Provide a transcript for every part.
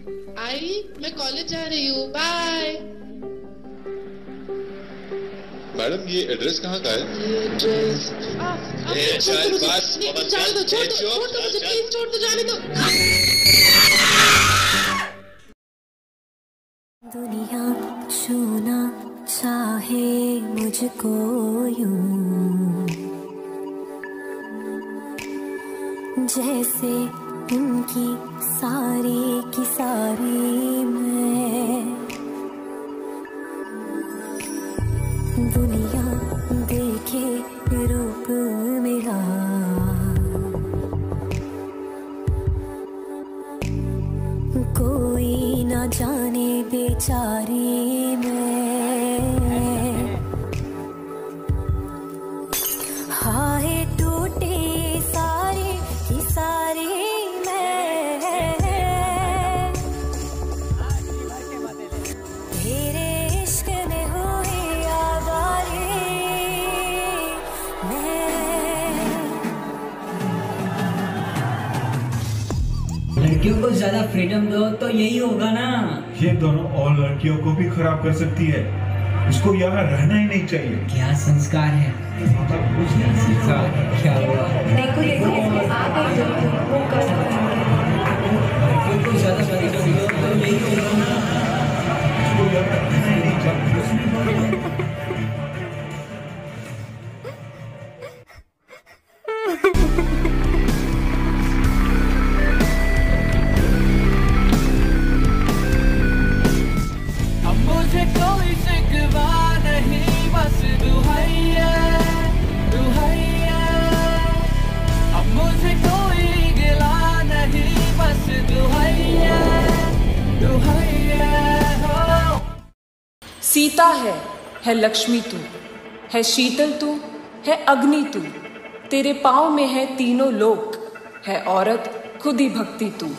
आई मैं कॉलेज जा रही हूँ, बाय। मैडम ये एड्रेस कहाँ का है? ये एड्रेस छोड़ दो मुझे, प्लीज छोड़ दो, जाने दो। दुनिया छूना चाहे मुझको यूं, जैसे उनकी सारी की सारी मैं। दुनिया देखे रूप मेरा, कोई ना जाने बेचारी मैं। हाय टूटे सारी की सारी मैं, तेरे इश्क में हुई आवारी मैं। लड़कियों को ज्यादा फ्रीडम दो तो यही होगा ना। ये दोनों और लड़कियों को भी खराब कर सकती है। इसको यहाँ रहना ही नहीं चाहिए। क्या संस्कार है? क्या हुआ? देखो आ गई वो कर सकता है। लड़कियों को ज्यादा फ्रीडम दो तो यही होगा ना। इसको यहाँ रहना ही नहीं चाहिए। मुझे कोई शिकवा नहीं, बस दुहैया दुहैया। अब मुझे कोई गिला नहीं, बस दुहैया दुहैया हो। सीता है लक्ष्मी तू, है शीतल तू, है अग्नि तू, तेरे पाँव में है तीनों लोक, है औरत खुद ही भक्ति तू।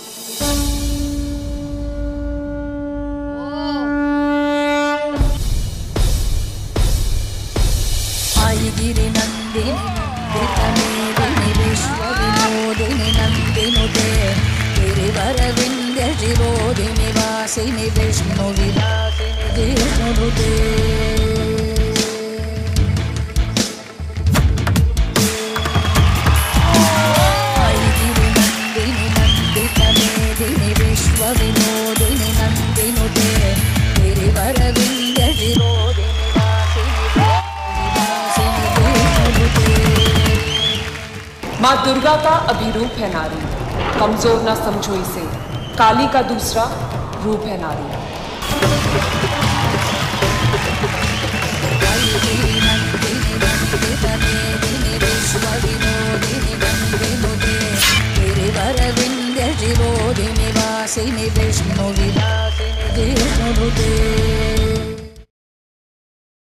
गिरि नंदिनी नंदितमेदिनि विश्वविनोदिनि नंदिनुते, गिरिवर विंध्य शिरोधिनि वासिनि विष्णु विलासिनि जिष्णुनुते। गिरि नंदिनि नंदितमेदिनि विश्वविनोदिनि नंदिनुते, गिरिवर विंध्य शिरोधिनि माँ दुर्गा का अभिरूप है नारी, कमजोर ना समझो इसे, काली का दूसरा रूप है नारी। विष्णु विलासिनि जिष्णुनुते।